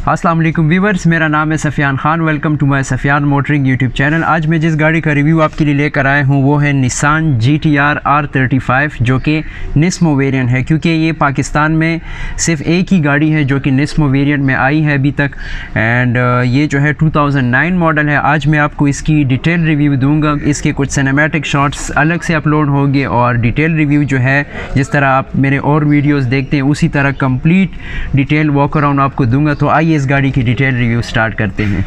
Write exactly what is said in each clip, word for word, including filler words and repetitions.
अस्सलाम वालेकुम व्यूवर्स, मेरा नाम है Safiyan Khan. Welcome to my Safiyan motoring YouTube channel. आज मैं जिस गाड़ी का रिव्यू आपके लिए लेकर आया हूँ वो है Nissan G T R R thirty five, जो कि निस्मो वेरिएंट है, क्योंकि ये पाकिस्तान में सिर्फ एक ही गाड़ी है जो कि निस्मो वेरिएंट में आई है अभी तक। एंड ये जो है टू थाउजेंड नाइन मॉडल है। आज मैं आपको इसकी डिटेल रिव्यू दूँगा। इसके कुछ सिनेमैटिक शॉट्स अलग से अपलोड होंगे और डिटेल रिव्यू जो है, जिस तरह आप मेरे और वीडियोस देखते हैं उसी तरह कंप्लीट डिटेल वॉक अराउंड आपको दूंगा। तो आइए इस गाड़ी की डिटेल रिव्यू स्टार्ट करते हैं।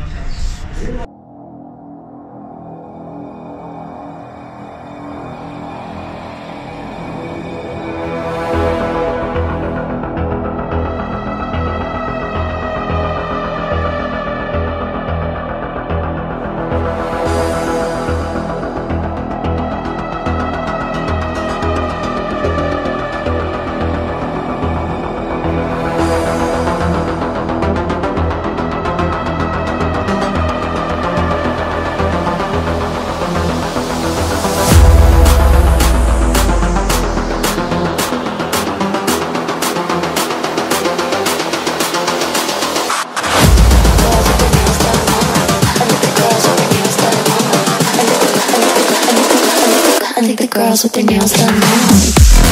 I think the girls with their nails done now.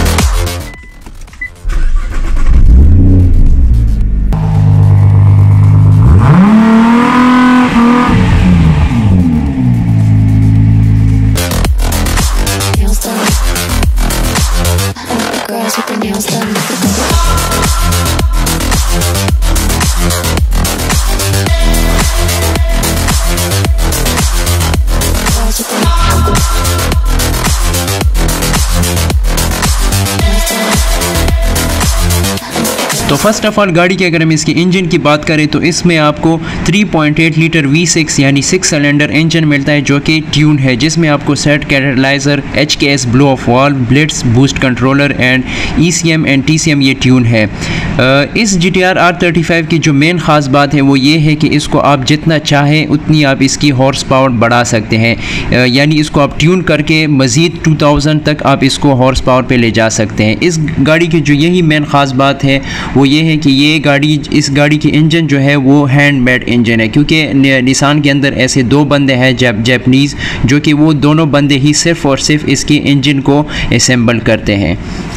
Nails done. I think the girls with their nails done. Girls with their तो फर्स्ट ऑफ़ ऑल गाड़ी के अगर हम इसकी इंजन की बात करें तो इसमें आपको three point eight litre V six यानी सिक्स सिलेंडर इंजन मिलता है, जो कि ट्यून है, जिसमें आपको set catalyser, H K S blow off valve, Blitz boost controller and E C M and T C M ये ट्यून है। इस G T R R thirty five की जो मेन ख़ास बात है वो ये है कि इसको आप जितना चाहें उतनी आप इसकी हॉर्स पावर बढ़ा सकते हैं, यानी इसको आप ट्यून करके मज़ीद टू थाउजेंड तक आप इसको हॉर्स पावर पे ले जा सकते हैं। इस गाड़ी की जो यही मेन ख़ास बात है वो ये है कि ये गाड़ी इस गाड़ी की इंजन जो है वो हैंडमेड इंजन है, क्योंकि निसान के अंदर ऐसे दो बंदे हैं जैप जैपनीज़, जो कि वो दोनों बंदे ही सिर्फ़ और सिर्फ इसकी इंजन को असेंबल करते हैं।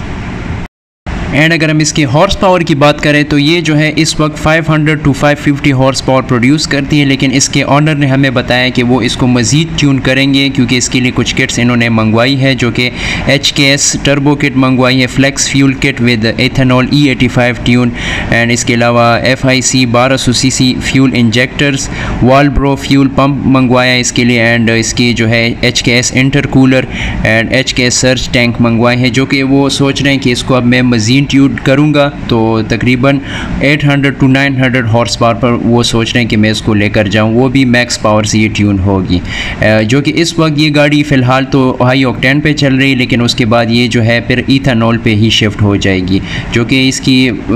एंड अगर हम इसकी हॉर्स पावर की बात करें तो ये जो है इस वक्त five hundred to five fifty horse power produce करती है, लेकिन इसके ऑनर ने हमें बताया कि वो इसको मज़ीद ट्यून करेंगे, क्योंकि इसके लिए कुछ किट्स इन्होंने मंगवाई है, जो कि H K S turbo kit मंगवाई है, flex fuel kit with ethanol E eighty five tune, and इसके अलावा एफ आई सी बारह सौ C C fuel injectors, Walbro fuel pump मंगवाया इसके लिए, एंड इसकी जो है H K S intercooler and H K S surge tank मंगवाए हैं, जो कि वो सोच रहे हैं कि इसको अब मैं मज़ीद ट्यून करूँगा तो तकरीबन eight hundred to nine hundred horse power पर वो सोच रहे हैं कि मैं इसको लेकर जाऊँ, वो भी मैक्स पावर से ये ट्यून होगी, जो कि इस वक्त ये गाड़ी फ़िलहाल तो हाई ऑक्टेन पे चल रही है, लेकिन उसके बाद ये जो है फिर इथेनॉल पे ही शिफ्ट हो जाएगी, जो कि इसकी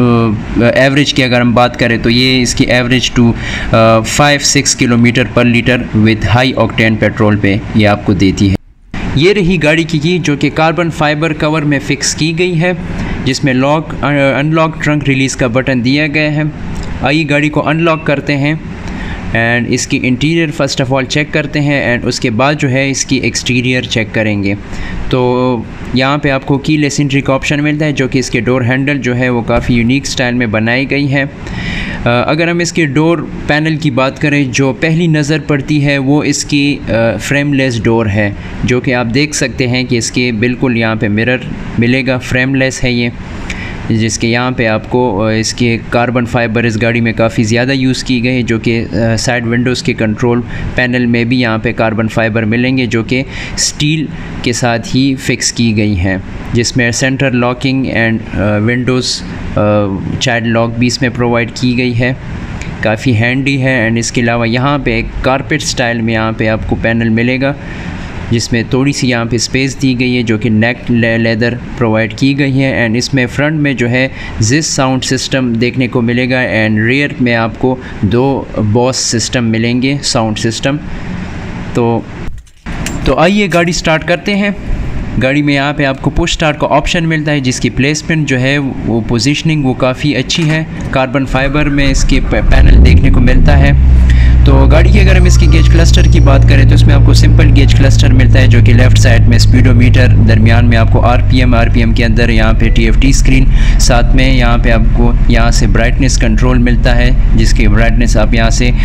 एवरेज की अगर हम बात करें तो ये इसकी average to five six kilometre per litre with high octane petrol पे ये आपको देती है। ये रही गाड़ी की की जो कि कार्बन फाइबर कवर में फ़िक्स की गई है, जिसमें लॉक अनलॉक ट्रंक रिलीज़ का बटन दिया गया है। आइए गाड़ी को अनलॉक करते हैं एंड इसकी interior first of all check करते हैं, एंड उसके बाद जो है इसकी एक्सटीरियर चेक करेंगे। तो यहाँ पे आपको कीलेस एंट्री का ऑप्शन मिलता है, जो कि इसके डोर हैंडल जो है वो काफ़ी यूनिक स्टाइल में बनाई गई है। अगर हम इसके डोर पैनल की बात करें, जो पहली नज़र पड़ती है वो इसकी फ्रेमलेस डोर है, जो कि आप देख सकते हैं कि इसके बिल्कुल यहाँ पे मिरर मिलेगा, फ्रेमलेस है ये, जिसके यहाँ पे आपको इसके कार्बन फाइबर इस गाड़ी में काफ़ी ज़्यादा यूज़ की गई है, जो कि साइड विंडोज़ के कंट्रोल पैनल में भी यहाँ पे कार्बन फाइबर मिलेंगे, जो कि स्टील के साथ ही फिक्स की गई हैं, जिसमें centre locking and windows child lock भी इसमें प्रोवाइड की गई है, काफ़ी हैंडी है। एंड इसके अलावा यहाँ पे एक कारपेट स्टाइल में यहाँ पे आपको पैनल मिलेगा, जिसमें थोड़ी सी यहाँ पे स्पेस दी गई है, जो कि नेक ले, लेदर प्रोवाइड की गई है। एंड इसमें फ्रंट में जो है जिस साउंड सिस्टम देखने को मिलेगा, एंड रियर में आपको दो बॉस सिस्टम मिलेंगे, साउंड सिस्टम। तो तो आइए गाड़ी स्टार्ट करते हैं। गाड़ी में यहाँ पे आपको पुश स्टार्ट का ऑप्शन मिलता है, जिसकी प्लेसमेंट जो है वो पोजीशनिंग वो काफ़ी अच्छी है। कार्बन फाइबर में इसके पैनल देखने को मिलता है। तो गाड़ी की अगर हम इसकी गेज क्लस्टर की बात करें तो इसमें आपको सिंपल गेज क्लस्टर मिलता है, जो कि लेफ़्ट साइड में स्पीडोमीटर, दरमियान में आपको आरपीएम, आरपीएम के अंदर यहाँ पे टीएफटी स्क्रीन, साथ में यहाँ पे आपको यहाँ से ब्राइटनेस कंट्रोल मिलता है, जिसकी ब्राइटनेस आप यहाँ से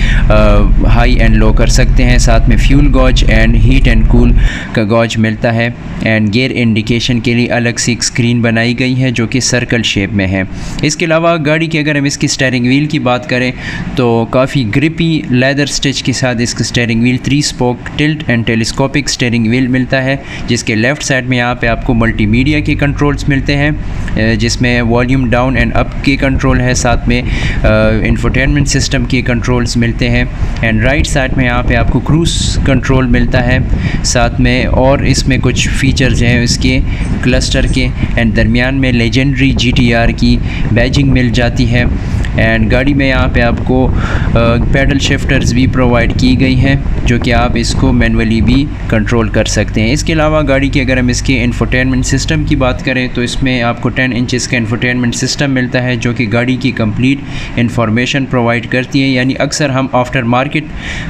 हाई एंड लो कर सकते हैं। साथ में fuel gauge and heat and cool का गॉज मिलता है। एंड गियर इंडिकेशन के लिए अलग से एक स्क्रीन बनाई गई है जो कि सर्कल शेप में है। इसके अलावा गाड़ी की अगर हम इसकी स्टीयरिंग व्हील की बात करें तो काफ़ी ग्रिपी लेदर स्टिच के साथ इसका steering wheel three spoke tilt and telescopic steering wheel मिलता है, जिसके लेफ़्ट साइड में यहाँ पे आपको मल्टीमीडिया के कंट्रोल्स मिलते हैं, जिसमें वॉल्यूम डाउन एंड अप के कंट्रोल है, साथ में इंफोटेनमेंट सिस्टम के कंट्रोल्स मिलते हैं। एंड राइट साइड में यहाँ पे आपको क्रूज़ कंट्रोल मिलता है, साथ में और इसमें कुछ फीचर्स हैं इसके क्लस्टर के। एंड दरमियान में लेजेंडरी जी टी आर की बैजिंग मिल जाती है। एंड गाड़ी में यहाँ पे आपको पैडल शिफ्टर्स भी प्रोवाइड की गई हैं, जो कि आप इसको मैनुअली भी कंट्रोल कर सकते हैं। इसके अलावा गाड़ी की अगर हम इसके इंफोटेनमेंट सिस्टम की बात करें तो इसमें आपको टेन इंचेस का इंफोटेनमेंट सिस्टम मिलता है, जो कि गाड़ी की कंप्लीट इंफॉर्मेशन प्रोवाइड करती है। यानी अक्सर हम आफ्टर मार्केट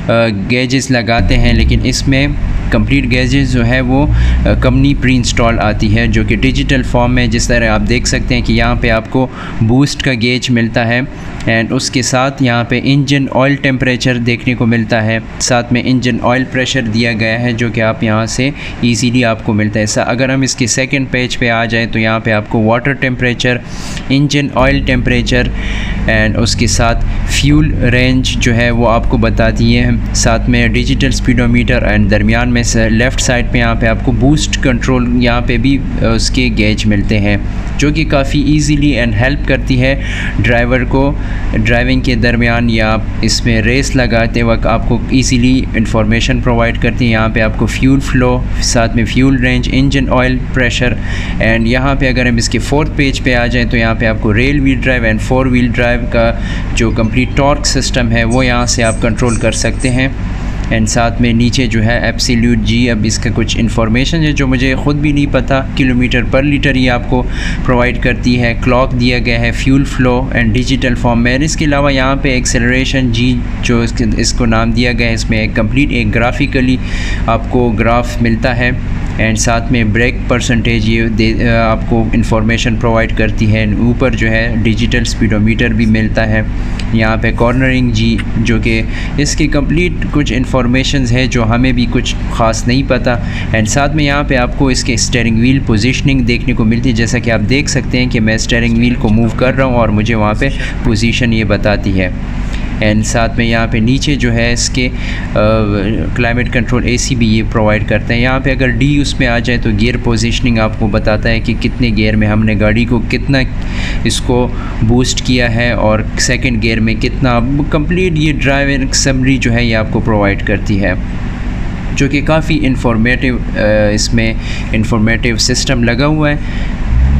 गैजेस लगाते हैं, लेकिन इसमें कंप्लीट गैजेस जो है वो कंपनी प्री इंस्टॉल आती है, जो कि डिजिटल फॉर्म में, जिस तरह आप देख सकते हैं कि यहाँ पे आपको बूस्ट का गेज मिलता है। एंड उसके साथ यहाँ पे इंजन ऑयल टेम्परेचर देखने को मिलता है, साथ में इंजन ऑयल प्रेशर दिया गया है, जो कि आप यहाँ से इजीली आपको मिलता है। अगर हम इसके सेकंड पेज पे आ जाएं तो यहाँ पे आपको water temperature, engine oil temperature and उसके साथ फ्यूल रेंज जो है वो आपको बताती है, साथ में डिजिटल स्पीडोमीटर। एंड दरमियान में से लेफ़्ट साइड पे यहाँ पे आपको बूस्ट कंट्रोल, यहाँ पे भी उसके गेज मिलते हैं, जो कि काफ़ी इजीली एंड हेल्प करती है ड्राइवर को ड्राइविंग के दरमियान या इसमें रेस लगाते वक्त आपको इजीली इंफॉर्मेशन प्रोवाइड करती है। यहाँ पे आपको फ्यूल फ्लो, साथ में fuel range, engine oil pressure. And यहाँ पे अगर हम इसके फोर्थ पेज पे आ जाएं तो यहाँ पे आपको rear wheel drive and four wheel drive का जो कंप्लीट टॉर्क सिस्टम है वो यहाँ से आप कंट्रोल कर सकते हैं। एंड साथ में नीचे जो है एब्सोल्यूट जी, अब इसका कुछ इन्फॉर्मेशन है जो मुझे ख़ुद भी नहीं पता, किलोमीटर पर लीटर ये आपको प्रोवाइड करती है। क्लॉक दिया गया है, fuel flow and digital form में। इसके अलावा यहाँ पे एक्सेलरेशन जी जो इसके इसको नाम दिया गया है, इसमें एक कंप्लीट एक ग्राफिकली आपको ग्राफ मिलता है। एंड साथ में ब्रेक परसेंटेज ये दे, आपको इन्फॉर्मेशन प्रोवाइड करती है। ऊपर जो है डिजिटल स्पीडोमीटर भी मिलता है। यहाँ पे कॉर्नरिंग जी, जो कि इसकी कंप्लीट कुछ इन्फॉर्मेशंस है जो हमें भी कुछ ख़ास नहीं पता। एंड साथ में यहाँ पे आपको इसके स्टीयरिंग व्हील पोजीशनिंग देखने को मिलती है, जैसा कि आप देख सकते हैं कि मैं स्टीयरिंग व्हील को मूव कर रहा हूँ और मुझे वहाँ पे पोजीशन ये बताती है। एंड साथ में यहाँ पे नीचे जो है इसके क्लाइमेट कंट्रोल एसी भी ये प्रोवाइड करते हैं। यहाँ पे अगर डी उसमें आ जाए तो गियर पोजीशनिंग आपको बताता है कि कितने गियर में हमने गाड़ी को कितना इसको बूस्ट किया है और सेकंड गियर में कितना। कंप्लीट ये ड्राइवर समरी जो है ये आपको प्रोवाइड करती है, जो कि काफ़ी इंफॉर्मेटिव इसमें इंफॉर्मेटिव सिस्टम लगा हुआ है।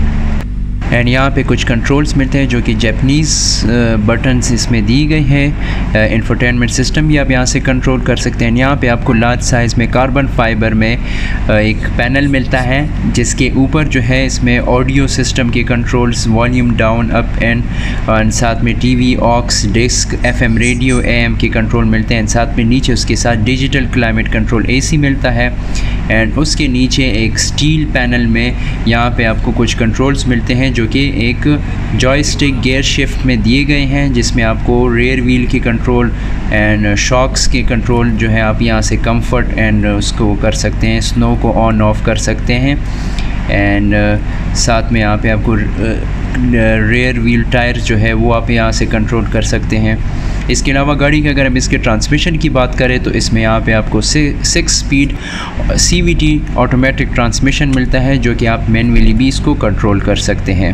एंड यहाँ पे कुछ कंट्रोल्स मिलते हैं जो कि जैपनीज़ बटन्स इसमें दी गई हैं। इंफोटेनमेंट सिस्टम भी आप यहाँ से कंट्रोल कर सकते हैं। यहाँ पे आपको लार्ज साइज़ में कार्बन फाइबर में एक पैनल मिलता है, जिसके ऊपर जो है इसमें ऑडियो सिस्टम के controls, volume down up and और साथ में TV, aux, disc, FM radio, AM के कंट्रोल मिलते हैं। साथ में नीचे उसके साथ डिजिटल क्लाइमेट कंट्रोल एसी मिलता है। एंड उसके नीचे एक स्टील पैनल में यहाँ पे आपको कुछ कंट्रोल्स मिलते हैं जो कि एक जॉयस्टिक गियर शिफ्ट में दिए गए हैं, जिसमें आपको रेयर व्हील के कंट्रोल एंड शॉक्स के कंट्रोल जो है आप यहाँ से कंफर्ट एंड उसको कर सकते हैं, स्नो को ऑन ऑफ कर सकते हैं। एंड uh, साथ में यहाँ पे आपको रेयर व्हील टायर जो है वो आप यहाँ से कंट्रोल कर सकते हैं। इसके अलावा गाड़ी के अगर हम इसके ट्रांसमिशन की बात करें तो इसमें यहाँ पे आपको six speed CVT automatic transmission मिलता है, जो कि आप मैनुअली भी इसको कंट्रोल कर सकते हैं।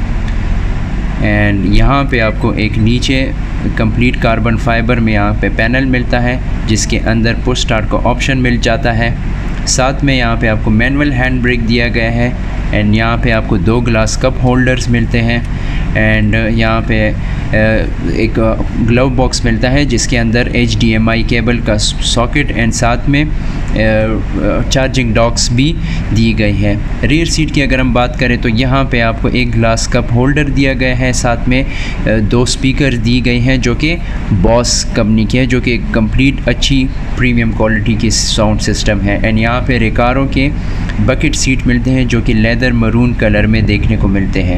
एंड यहाँ पे आपको एक नीचे कंप्लीट कार्बन फाइबर में यहाँ पे पैनल मिलता है, जिसके अंदर पुश स्टार्ट का ऑप्शन मिल जाता है। साथ में यहाँ पे आपको मैनुअल हैंड ब्रेक दिया गया है। एंड यहाँ पे आपको दो ग्लास कप होल्डर्स मिलते हैं। एंड यहाँ पे एक ग्लव बॉक्स मिलता है जिसके अंदर H D M I cable का सॉकेट एंड साथ में चार्जिंग डॉक्स भी दी गई है। रियर सीट की अगर हम बात करें तो यहाँ पे आपको एक ग्लास कप होल्डर दिया गया है, साथ में दो स्पीकर दी गई हैं जो कि बॉस कंपनी की है, जो कि कंप्लीट अच्छी प्रीमियम क्वालिटी की साउंड सिस्टम है। एंड यहाँ पे रेकारो के बकेट सीट मिलते हैं जो कि लेदर मरून कलर में देखने को मिलते हैं।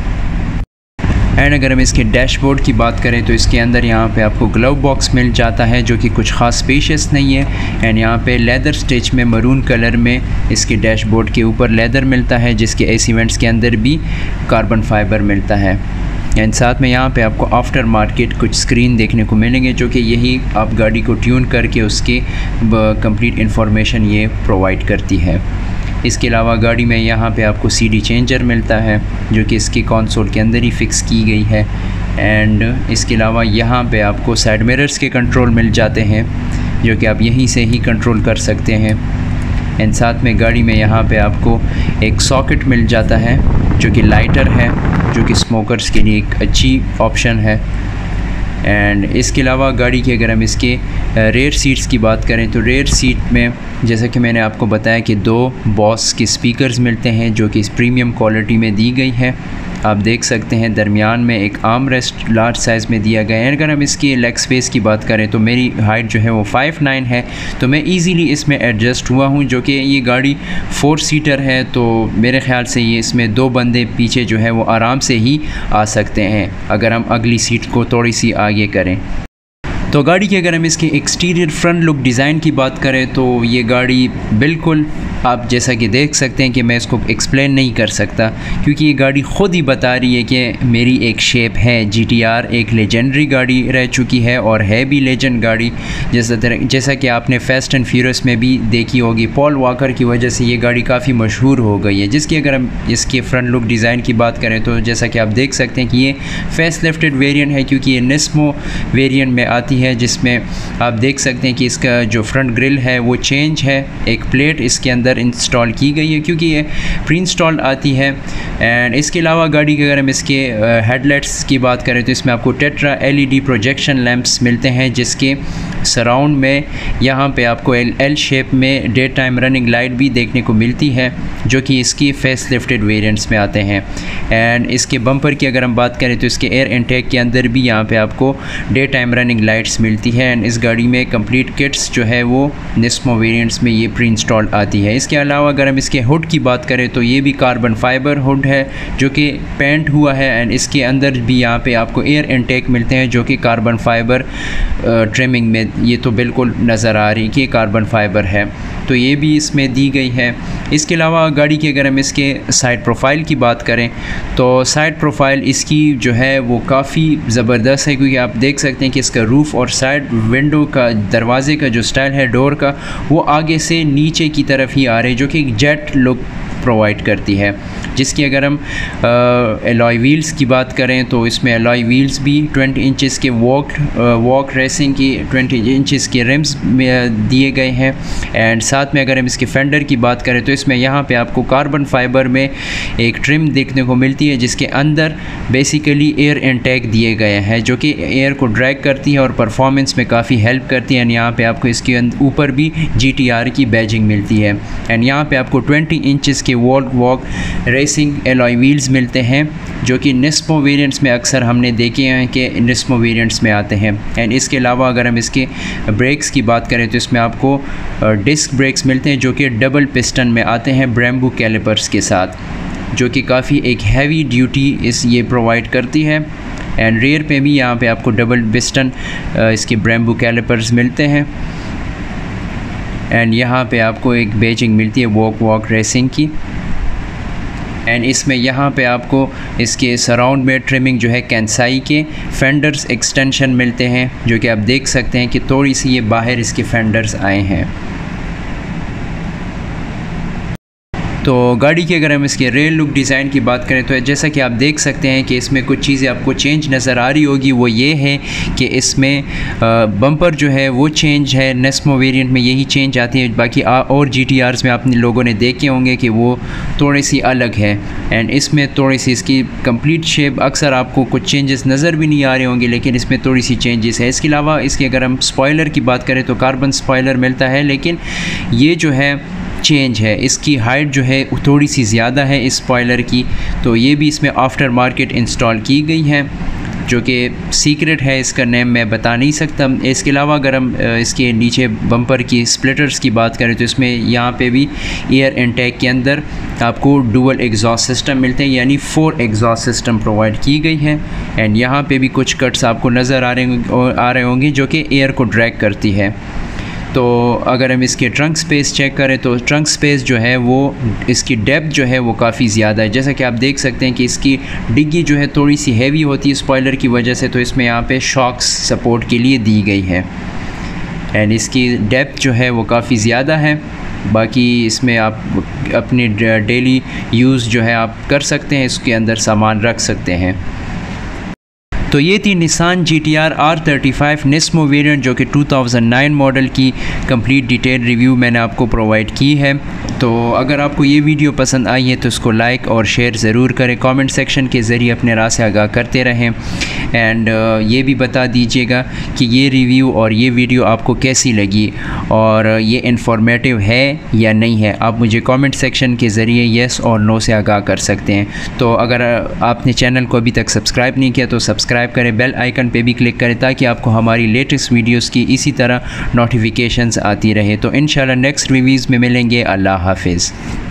एंड अगर हम इसके डैशबोर्ड की बात करें तो इसके अंदर यहाँ पे आपको ग्लव बॉक्स मिल जाता है जो कि कुछ ख़ास स्पेशियस नहीं है। एंड यहाँ पे लेदर स्टिच में मरून कलर में इसके डैशबोर्ड के ऊपर लेदर मिलता है, जिसके एसी वेंट्स के अंदर भी कार्बन फाइबर मिलता है। एंड साथ में यहाँ पे आपको आफ्टर मार्केट कुछ स्क्रीन देखने को मिलेंगे जो कि यही आप गाड़ी को ट्यून करके उसकी कंप्लीट इन्फॉर्मेशन ये प्रोवाइड करती है। इसके अलावा गाड़ी में यहाँ पे आपको सीडी चेंजर मिलता है जो कि इसकी कंसोल के अंदर ही फिक्स की गई है। एंड इसके अलावा यहाँ पे आपको साइड मिरर्स के कंट्रोल मिल जाते हैं जो कि आप यहीं से ही कंट्रोल कर सकते हैं। एंड साथ में गाड़ी में यहाँ पे आपको एक सॉकेट मिल जाता है जो कि लाइटर है, जो कि स्मोकर्स के लिए एक अच्छी ऑप्शन है। एंड इसके अलावा गाड़ी की अगर हम इसके रेयर सीट्स की बात करें तो रेयर सीट में जैसा कि मैंने आपको बताया कि दो बॉस के स्पीकर्स मिलते हैं जो कि इस प्रीमियम क्वालिटी में दी गई है। आप देख सकते हैं दरमियान में एक आर्म रेस्ट लार्ज साइज़ में दिया गया है। अगर हम इसकी लेग स्पेस की बात करें तो मेरी हाइट जो है वो फाइव नाइन है, तो मैं इजीली इसमें एडजस्ट हुआ हूँ, जो कि ये गाड़ी फोर सीटर है तो मेरे ख़्याल से ये इसमें दो बंदे पीछे जो है वो आराम से ही आ सकते हैं अगर हम अगली सीट को थोड़ी सी आगे करें। तो गाड़ी की अगर हम इसके एक्सटीरियर फ्रंट लुक डिज़ाइन की बात करें तो ये गाड़ी बिल्कुल आप जैसा कि देख सकते हैं कि मैं इसको एक्सप्लेन नहीं कर सकता, क्योंकि ये गाड़ी ख़ुद ही बता रही है कि मेरी एक शेप है। जीटीआर एक लेजेंडरी गाड़ी रह चुकी है और है भी लेजेंड गाड़ी, जैसा तरह जैसा कि आपने फेस्ट एंड फ्यूरियस में भी देखी होगी। पॉल वॉकर की वजह से ये गाड़ी काफ़ी मशहूर हो गई है। जिसकी अगर हम इसके फ्रंट लुक डिज़ाइन की बात करें तो जैसा कि आप देख सकते हैं कि ये फेस लिफ्टेड वेरिएंट है, क्योंकि ये निस्मो वेरिएंट में आती है, जिसमें आप देख सकते हैं कि इसका जो फ्रंट ग्रिल है वो चेंज है। एक प्लेट इसके अंदर इंस्टॉल की गई है क्योंकि ये प्री इंस्टॉल्ड आती है। एंड इसके अलावा गाड़ी के अगर हम इसके हेडलाइट्स की बात करें तो इसमें आपको टेट्रा एलईडी प्रोजेक्शन लैंप्स मिलते हैं, जिसके सराउंड में यहाँ पे आपको एल एल शेप में डे टाइम रनिंग लाइट भी देखने को मिलती है, जो कि इसकी फेस लिफ्टेड वेरिएंट्स में आते हैं। एंड इसके बम्पर की अगर हम बात करें तो इसके एयर इनटेक के अंदर भी यहाँ पे आपको डे टाइम रनिंग लाइट्स मिलती है। एंड इस गाड़ी में कंप्लीट किट्स जो है वो निस्मो वेरिएंट्स में ये प्री इंस्टॉल्ड आती है। इसके अलावा अगर हम इसके हुड की बात करें तो ये भी कार्बन फाइबर हुड है जो कि पेंट हुआ है। एंड इसके अंदर भी यहाँ पे आपको एयर इनटेक मिलते हैं जो कि कार्बन फाइबर ट्रिमिंग में, ये तो बिल्कुल नज़र आ रही कि कार्बन फाइबर है, तो ये भी इसमें दी गई है। इसके अलावा गाड़ी की अगर हम इसके साइड प्रोफाइल की बात करें तो साइड प्रोफाइल इसकी जो है वो काफ़ी ज़बरदस्त है, क्योंकि आप देख सकते हैं कि इसका रूफ़ और साइड विंडो का दरवाजे का जो स्टाइल है डोर का वो आगे से नीचे की तरफ ही आ रहे हैं, जो कि एक जेट लुक प्रोवाइड करती है। जिसकी अगर हम एलॉय व्हील्स की बात करें तो इसमें एलॉय व्हील्स भी ट्वेंटी इंचेस के वॉक वॉक रेसिंग की ट्वेंटी इंचेस के रिम्स में दिए गए हैं। एंड साथ में अगर हम इसके फेंडर की बात करें तो इसमें यहाँ पे आपको कार्बन फाइबर में एक ट्रिम देखने को मिलती है, जिसके अंदर बेसिकली एयर इनटेक दिए गए हैं जो कि एयर को ड्रैग करती है और परफॉर्मेंस में काफ़ी हेल्प करती है। एंड यहाँ पे आपको इसके ऊपर भी जी टी आर की बैजिंग मिलती है। एंड यहाँ पे आपको ट्वेंटी इंचेस के Volk Volk Racing alloy wheels मिलते हैं, जो कि निस्मो वेरिएंट्स में अक्सर हमने देखे हैं कि निस्मो वेरिएंट्स में आते हैं। एंड इसके अलावा अगर हम इसके ब्रेक्स की बात करें तो इसमें आपको डिस्क ब्रेक्स मिलते हैं जो कि डबल पिस्टन में आते हैं ब्रेम्बो कैलिपर्स के साथ, जो कि काफ़ी एक हैवी ड्यूटी इस ये प्रोवाइड करती है। एंड रेयर पे भी यहाँ पे आपको डबल पिस्टन इसके ब्रेम्बो कैलिपर्स मिलते हैं। एंड यहाँ पे आपको एक बैजिंग मिलती है वॉक वॉक रेसिंग की। एंड इसमें यहाँ पे आपको इसके सराउंड में ट्रिमिंग जो है कैंसाई के फेंडर्स एक्सटेंशन मिलते हैं, जो कि आप देख सकते हैं कि थोड़ी सी ये बाहर इसके फेंडर्स आए हैं। तो गाड़ी की अगर हम इसके रेल लुक डिज़ाइन की बात करें तो जैसा कि आप देख सकते हैं कि इसमें कुछ चीज़ें आपको चेंज नज़र आ रही होगी। वो ये है कि इसमें बम्पर जो है वो चेंज है, नेस्मो वेरिएंट में यही चेंज आती है। बाकी आ, और जी टी आर्स में आपने लोगों ने देखे होंगे कि वो थोड़ी सी अलग है, एंड इसमें थोड़ी सी इसकी कंप्लीट शेप अक्सर आपको कुछ चेंजेस नज़र भी नहीं आ रहे होंगे, लेकिन इसमें थोड़ी सी चेंजेस है। इसके अलावा इसके अगर हम स्पॉइलर की बात करें तो कार्बन स्पॉइलर मिलता है, लेकिन ये जो है चेंज है, इसकी हाइट जो है थोड़ी सी ज़्यादा है इस स्पॉइलर की, तो ये भी इसमें आफ्टर मार्केट इंस्टॉल की गई है, जो कि सीक्रेट है, इसका नेम मैं बता नहीं सकता। इसके अलावा अगर हम इसके नीचे बम्पर की स्प्लिटर्स की बात करें तो इसमें यहाँ पे भी एयर इनटेक के अंदर आपको डुअल एग्जॉस्ट सिस्टम मिलते हैं, यानी फोर एग्जॉस्ट सिस्टम प्रोवाइड की गई है। एंड यहाँ पे भी कुछ कट्स आपको नज़र आ रहे आ रहे होंगे जो कि एयर को ड्रैग करती है। तो अगर हम इसके ट्रंक स्पेस चेक करें तो ट्रंक स्पेस जो है वो इसकी डेप्थ जो है वो काफ़ी ज़्यादा है। जैसा कि आप देख सकते हैं कि इसकी डिग्गी जो है थोड़ी सी हैवी होती है स्पॉइलर की वजह से, तो इसमें यहाँ पे शॉक्स सपोर्ट के लिए दी गई है। एंड इसकी डेप्थ जो है वो काफ़ी ज़्यादा है। बाकी इसमें आप अपनी डेली यूज़ जो है आप कर सकते हैं, इसके अंदर सामान रख सकते हैं। तो ये थी Nissan G T R R thirty five Nismo variant, जो कि टू थाउज़ेंड नाइन मॉडल की कंप्लीट डिटेल रिव्यू मैंने आपको प्रोवाइड की है। तो अगर आपको ये वीडियो पसंद आई है तो इसको लाइक और शेयर ज़रूर करें, कमेंट सेक्शन के ज़रिए अपने राय से आगाह करते रहें। एंड uh, ये भी बता दीजिएगा कि ये रिव्यू और ये वीडियो आपको कैसी लगी और ये इन्फॉर्मेटिव है या नहीं है। आप मुझे कमेंट सेक्शन के ज़रिए येस और नो से आगाह कर सकते हैं। तो अगर आपने चैनल को अभी तक सब्सक्राइब नहीं किया तो सब्सक्राइब करें, बेल आइकन पे भी क्लिक करें ताकि आपको हमारी लेटेस्ट वीडियोस की इसी तरह नोटिफिकेशंस आती रहे। तो इंशाल्लाह नेक्स्ट रिव्यूज़ में मिलेंगे। अल्लाह हाफिज़।